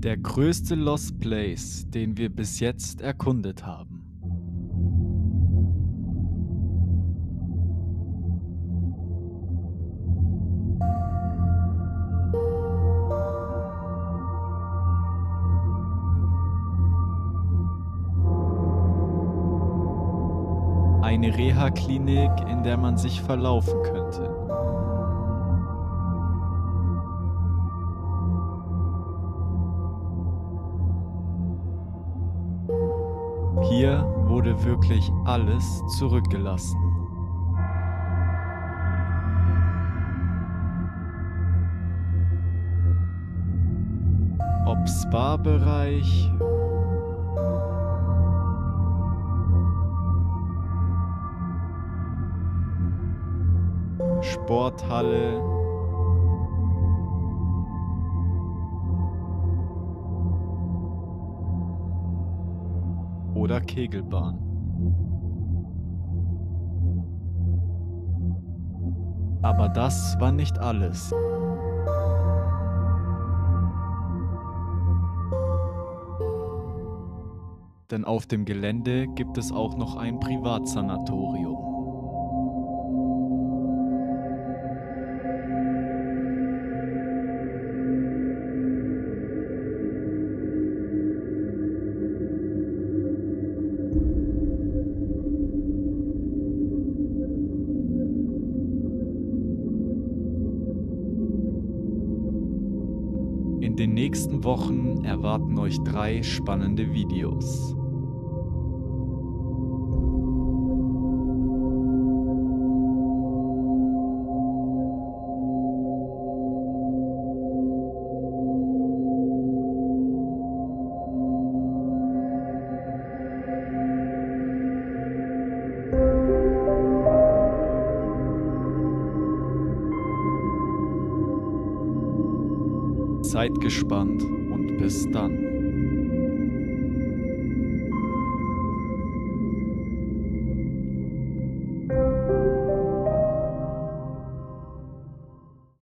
Der größte Lost Place, den wir bis jetzt erkundet haben. Eine Reha-Klinik, in der man sich verlaufen könnte. Hier wurde wirklich alles zurückgelassen. Ob Spa-Bereich, Sporthalle, oder Kegelbahn. Aber das war nicht alles. Denn auf dem Gelände gibt es auch noch ein Privatsanatorium. In den nächsten Wochen erwarten euch 3 spannende Videos. Seid gespannt und bis dann.